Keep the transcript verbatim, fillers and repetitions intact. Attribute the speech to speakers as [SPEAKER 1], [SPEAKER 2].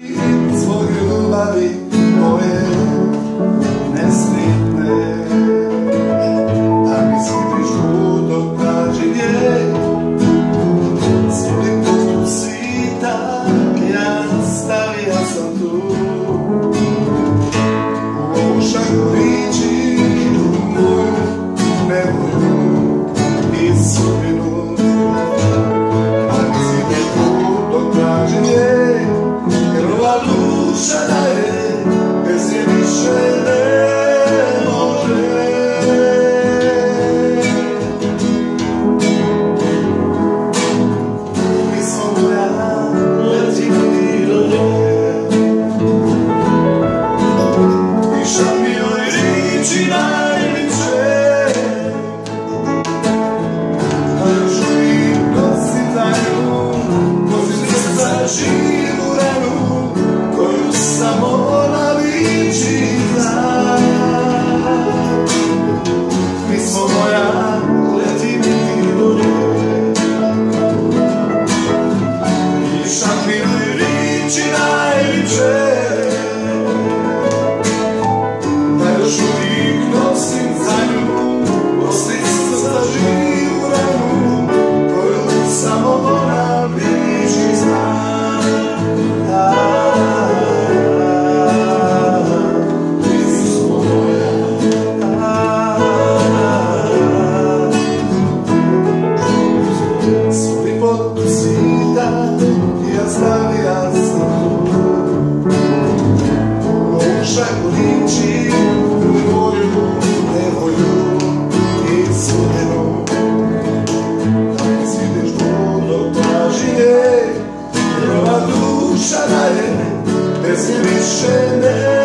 [SPEAKER 1] Zbog ljubavi moje nesritne, a mi sviđiš puto traži gdje svoj put svita, ja stavija sam tu u ovu šaku riči moju nevolju i sudbinu, a mi sviđiš puto traži gdje duša da je, bez je više ne može. Mi smo moja, letimo do nje, i šapio i riči najliče, a još uvijek nosim tajnu, nosim srca živu ranu, koju samo ona liči zna. Mi smo moja, leti mi do nje, i šapinu i riči najliče, da još uvijek nosim za nju, nosim srca živu ranu, koju samo ona liči zna. Ja stavija sam tu u ovu šaku riči moju nevolju i sudbinu, da mi svidiš puno traži, jer ova duša daje, bez nje više ne